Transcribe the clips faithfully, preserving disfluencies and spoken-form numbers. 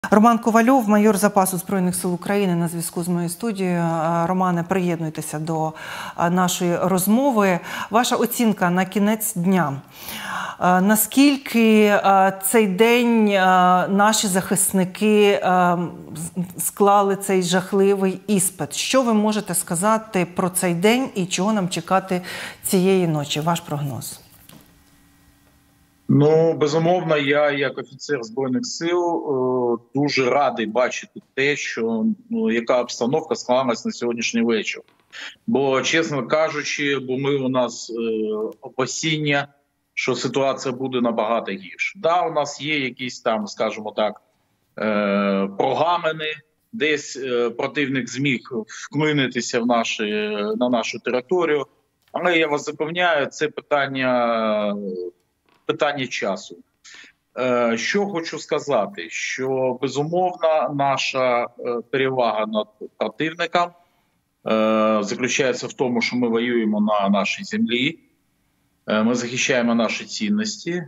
Роман Ковальов, майор запасу Збройних сил України, на зв'язку з моєю студією. Романе, приєднуйтеся до нашої розмови. Ваша оцінка на кінець дня. Наскільки цей день наші захисники склали цей жахливий іспит? Що ви можете сказати про цей день і чого нам чекати цієї ночі? Ваш прогноз. Ну, безумовно, я, як офіцер Збройних сил, дуже радий бачити те, що ну, яка обстановка склалась на сьогоднішній вечір. Бо, чесно кажучи, бо ми у нас е, опасіння, що ситуація буде набагато гірше. Да, у нас є якісь там, скажімо так, е, прогамини, десь е, противник зміг вклинитися в наші, на нашу територію. Але я вас запевняю, це питання... питання часу. Що хочу сказати, що безумовно наша перевага над противником заключається в тому, що ми воюємо на нашій землі, ми захищаємо наші цінності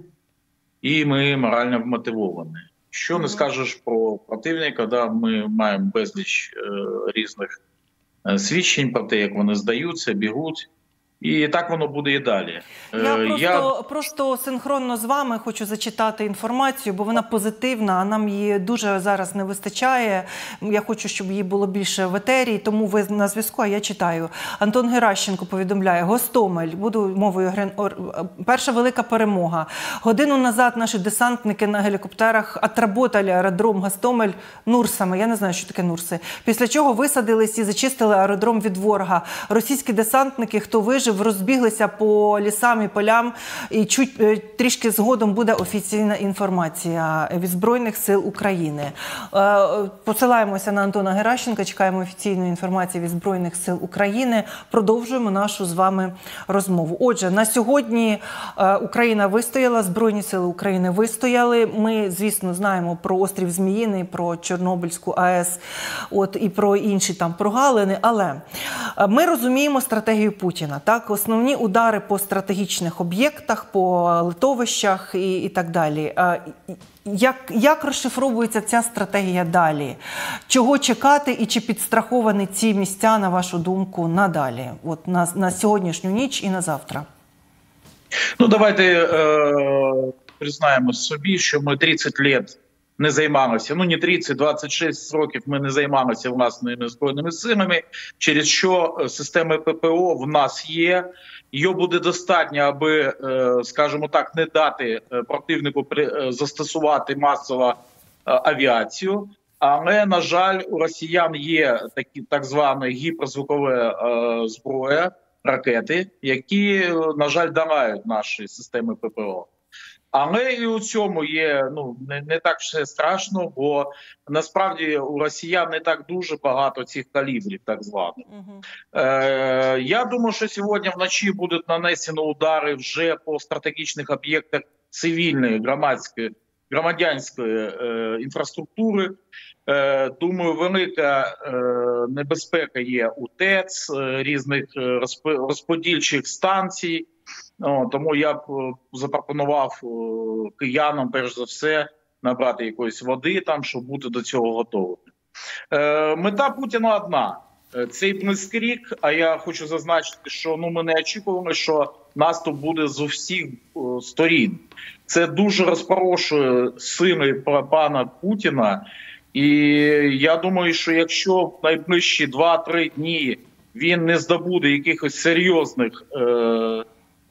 і ми морально вмотивовані. Що не скажеш про противника, да, ми маємо безліч різних свідчень про те, як вони здаються, бігуть. І так воно буде і далі. Я просто, Я... просто синхронно з вами хочу зачитати інформацію, бо вона позитивна, а нам її дуже зараз не вистачає. Я хочу, щоб її було більше в етері, тому ви на зв'язку, а я читаю. Антон Геращенко повідомляє: Гостомель, буду мовою, перша велика перемога. Годину назад наші десантники на гелікоптерах отработали аеродром Гостомель Нурсами. Я не знаю, що таке Нурси. Після чого висадились і зачистили аеродром від ворога. Російські десантники, хто вижив, розбіглися по лісам і полям, і чуть трішки згодом буде офіційна інформація від Збройних сил України. Посилаємося на Антона Геращенка, чекаємо офіційної інформації від Збройних сил України, продовжуємо нашу з вами розмову. Отже, на сьогодні Україна вистояла, Збройні сили України вистояли. Ми, звісно, знаємо про острів Зміїний, про Чорнобильську АЕС, от, і про інші там прогалини, але ми розуміємо стратегію Путіна. Так, основні удари по стратегічних об'єктах, по литовищах і, і так далі. Як, як розшифровується ця стратегія далі? Чого чекати і чи підстраховані ці місця, на вашу думку, надалі? От на, на сьогоднішню ніч і на завтра? Ну, давайте е, признаємо собі, що ми тридцять років не займалися, ну не тридцять, двадцять шість років ми не займалися власними збройними силами, через що системи ППО в нас є, її буде достатньо, аби, скажімо так, не дати противнику застосувати масово авіацію, але, на жаль, у росіян є такі так звані гіперзвукові зброї, ракети, які, на жаль, долають наші системи ППО. Але і у цьому є ну не, не так все страшно, бо насправді у росіян не так дуже багато цих калібрів, так званих. Uh-huh. Е, я думаю, що сьогодні вночі будуть нанесені удари вже по стратегічних об'єктах цивільної, громадської, громадянської е, інфраструктури. Е, думаю, велика е, небезпека є у ТЕЦ, е, різних розподільчих станцій. О, тому я б запропонував киянам, перш за все, набрати якоїсь води, там, щоб бути до цього готовими. Е, мета Путіна одна. Цей блискрік, а я хочу зазначити, що ну, ми не очікували, що наступ буде з усіх о, сторін. Це дуже розпорошує сили пана Путіна. І я думаю, що якщо в найближчі два-три дні він не здобуде якихось серйозних е,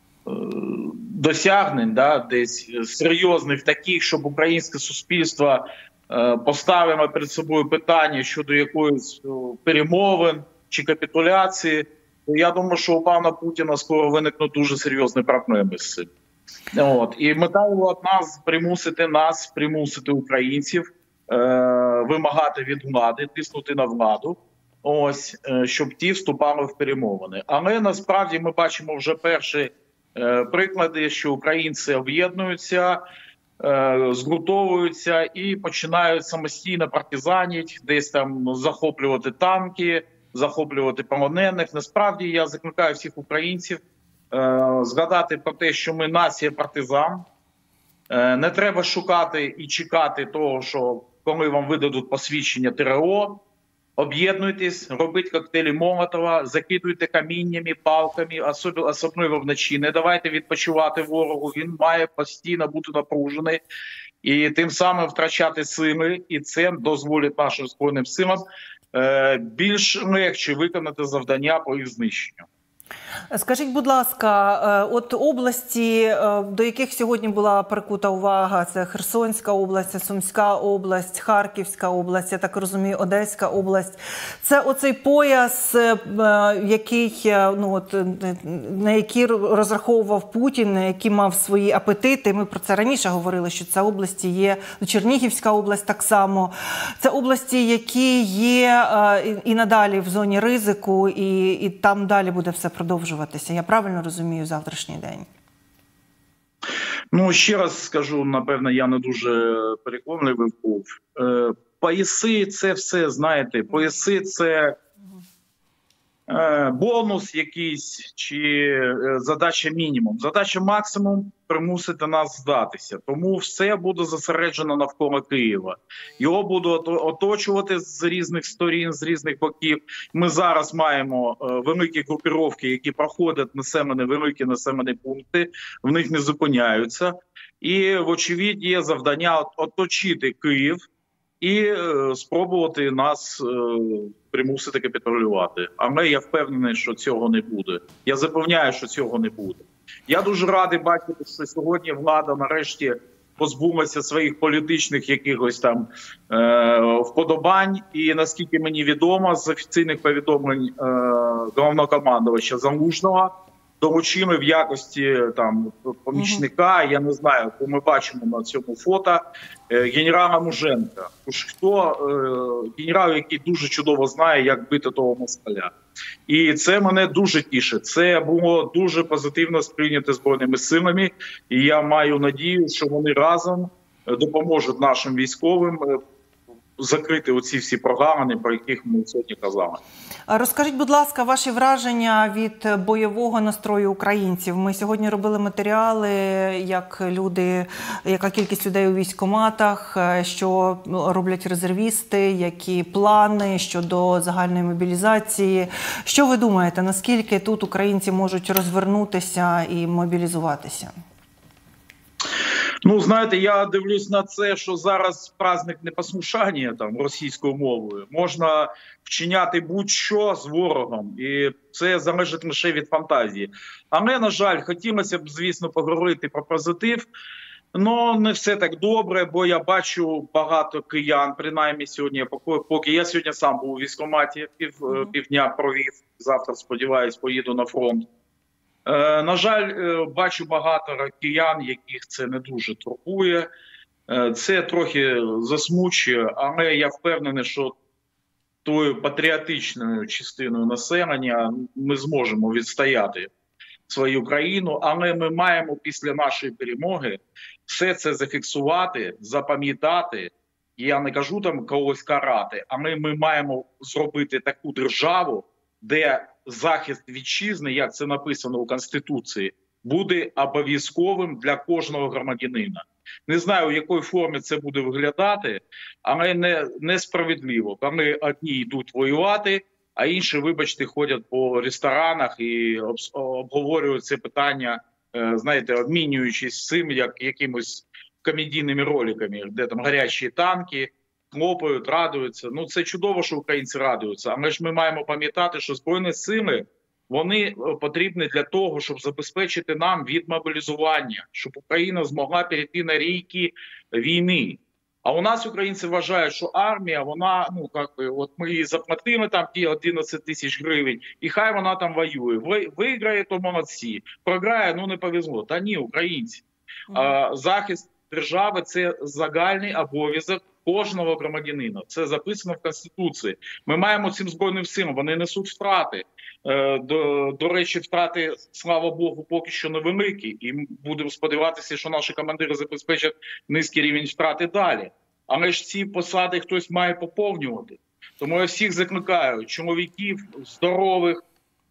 досягнень, да, десь серйозних таких, щоб українське суспільство е, поставило перед собою питання щодо якоїсь перемовин чи капітуляції, то я думаю, що у пана Путіна скоро виникнуть дуже серйозні проблеми з цим. От. І мета його одна – примусити нас, примусити українців е, вимагати від влади, тиснути на владу, ось, е, щоб ті вступали в перемовини. Але насправді ми бачимо вже перші приклади, що українці об'єднуються, згуртовуються і починають самостійно партизанити, десь там захоплювати танки, захоплювати полонених. Насправді я закликаю всіх українців згадати про те, що ми нація партизан. Не треба шукати і чекати того, що коли вам видадуть посвідчення ТРО, об'єднуйтесь, робіть коктейлі Молотова, закидуйте каміннями, палками, особливо вночі. Не давайте відпочивати ворогу, він має постійно бути напружений і тим самим втрачати сили, і це дозволить нашим Збройним силам е, більш легше виконати завдання по їх знищенню. Скажіть, будь ласка, от області, до яких сьогодні була прикута увага, це Херсонська область, це Сумська область, Харківська область, я так розумію, Одеська область. Це оцей пояс, який, ну, от, на який розраховував Путін, на який мав свої апетити. Ми про це раніше говорили, що це області є, Чернігівська область так само. Це області, які є і надалі в зоні ризику, і, і там далі буде все продовжуватися. Я правильно розумію завтрашній день? Ну, ще раз скажу, напевно, я не дуже переконливий був. Е, пояси – це все, знаєте, пояси – це е, бонус якийсь чи е, задача мінімум. Задача максимум – примусити нас здатися. Тому все буде зосереджено навколо Києва. Його будуть оточувати з різних сторін, з різних боків. Ми зараз маємо е, великі групіровки, які проходять населені, великі населені пункти, в них не зупиняються. І, вочевидь, є завдання оточити Київ і е, спробувати нас е, примусити капітулювати. Але я впевнений, що цього не буде. Я запевняю, що цього не буде. Я дуже радий бачити, що сьогодні влада нарешті позбулася своїх політичних якихось там е, вподобань. І наскільки мені відомо, з офіційних повідомлень е, головнокомандувача Залужного доручили в якості там помічника, я не знаю, бо ми бачимо на цьому фото, е, генерала Муженка. Тож хто е, генерал, який дуже чудово знає, як бити того москаля. І це мене дуже тішить. Це було дуже позитивно сприйнято Збройними силами. І я маю надію, що вони разом допоможуть нашим військовим закрити оці всі програми, про яких ми сьогодні казали. Розкажіть, будь ласка, ваші враження від бойового настрою українців. Ми сьогодні робили матеріали, як люди, яка кількість людей у військкоматах, що роблять резервісти, які плани щодо загальної мобілізації. Що ви думаєте, наскільки тут українці можуть розвернутися і мобілізуватися? Ну, знаєте, я дивлюсь на це, що зараз праздник непослушання там російською мовою. Можна вчиняти будь-що з ворогом, і це залежить лише від фантазії. Але, на жаль, хотілося б, звісно, поговорити про позитив, але не все так добре, бо я бачу багато киян, принаймні сьогодні, поки я сьогодні сам був у військкоматі, пів, півдня провів, завтра, сподіваюсь, поїду на фронт. Е, на жаль, е, бачу багато киян, яких це не дуже турбує. Е, це трохи засмучує, але я впевнений, що тою патріотичною частиною населення ми зможемо відстояти свою країну, але ми маємо після нашої перемоги все це зафіксувати, запам'ятати. Я не кажу там когось карати, але ми маємо зробити таку державу, де захист вітчизни, як це написано у Конституції, буде обов'язковим для кожного громадянина. Не знаю, в якій формі це буде виглядати, але не, несправедливо. Коли одні йдуть воювати, а інші, вибачте, ходять по ресторанах і обговорюють це питання, знаєте, обмінюючись цим, як якимось комедійними роликами, де там гарячі танки, хлопають, радуються. Ну, це чудово, що українці радуються. Але ж ми маємо пам'ятати, що Збройні сили, вони потрібні для того, щоб забезпечити нам відмобілізування, щоб Україна змогла перейти на рейки війни. А у нас українці вважають, що армія, вона, ну, як би, от ми їй заплатили там ті одинадцять тисяч гривень, і хай вона там воює. Виграє, то молодці. Програє, ну, не повезло. Та ні, українці. А, захист держави – це загальний обов'язок кожного громадянина. Це записано в Конституції. Ми маємо цим Збройним силам, вони несуть втрати. До, до речі, втрати, слава Богу, поки що невеликі. І будемо сподіватися, що наші командири забезпечать низький рівень втрати далі. Але ж ці посади хтось має поповнювати. Тому я всіх закликаю, чоловіків, здорових,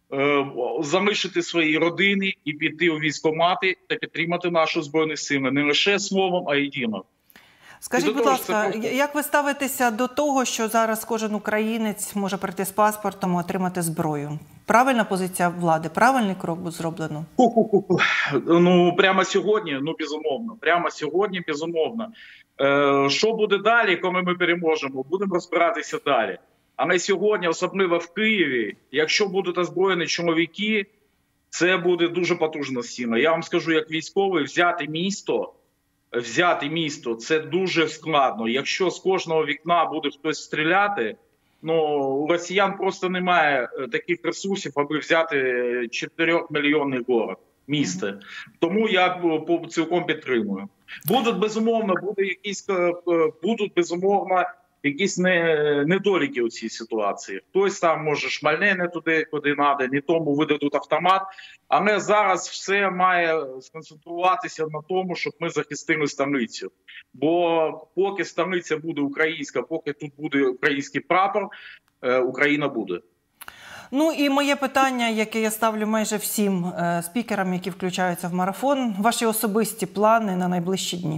залишити свої родини і піти у військкомати та підтримати нашу Збройні сили не лише словом, а й ділом. Скажіть, до будь того ж, це ласка, просто- як ви ставитеся до того, що зараз кожен українець може прийти з паспортом і отримати зброю? Правильна позиція влади, правильний крок буде зроблено? Ху-ху-ху-ху. Ну, прямо сьогодні, ну, безумовно. Прямо сьогодні, безумовно. Е, що буде далі, коли ми переможемо? Будемо розбиратися далі. Але сьогодні, особливо в Києві, якщо будуть озброєні чоловіки, це буде дуже потужна стіна. Я вам скажу, як військовий, взяти місто, взяти місто – це дуже складно. Якщо з кожного вікна буде хтось стріляти, ну, у росіян просто немає таких ресурсів, аби взяти чотирьохмільйонний город, місто. Тому я цілком підтримую. Будуть, безумовно, буде якісь, будуть, безумовно, якісь не, недоліки у цій ситуації. Хтось там, може, шмальне не туди, куди треба, не тому видадуть автомат. Але зараз все має сконцентруватися на тому, щоб ми захистили столицю. Бо поки столиця буде українська, поки тут буде український прапор, Україна буде. Ну і моє питання, яке я ставлю майже всім е, спікерам, які включаються в марафон. Ваші особисті плани на найближчі дні?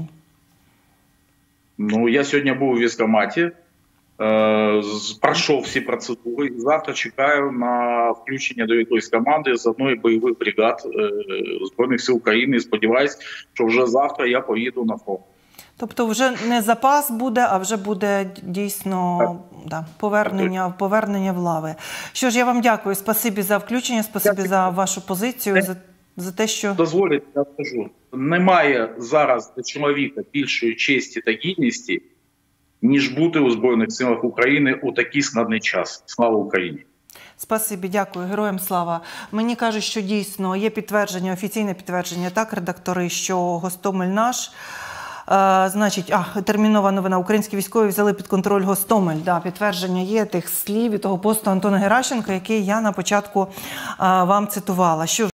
Ну, я сьогодні був у військкоматі, е, пройшов всі процедури. І завтра чекаю на включення до якоїсь команди з одної бойових бригад е, Збройних сил України. І сподіваюсь, що вже завтра я поїду на фронт. Тобто вже не запас буде, а вже буде дійсно да, повернення, повернення в лави. Що ж, я вам дякую. Спасибі за включення, спасибі за вашу позицію, за, за те, що... Дозволіть, я скажу. Немає зараз для чоловіка більшої честі та гідності, ніж бути у Збройних силах України у такий складний час. Слава Україні! Спасибі, дякую. Героям слава. Мені кажуть, що дійсно є підтвердження, офіційне підтвердження, так, редактори, що Гостомель наш. Uh, значить, а, термінова новина. Українські військові взяли під контроль Гостомель. Да, підтвердження є тих слів і того посту Антона Геращенка, який я на початку uh, вам цитувала. Що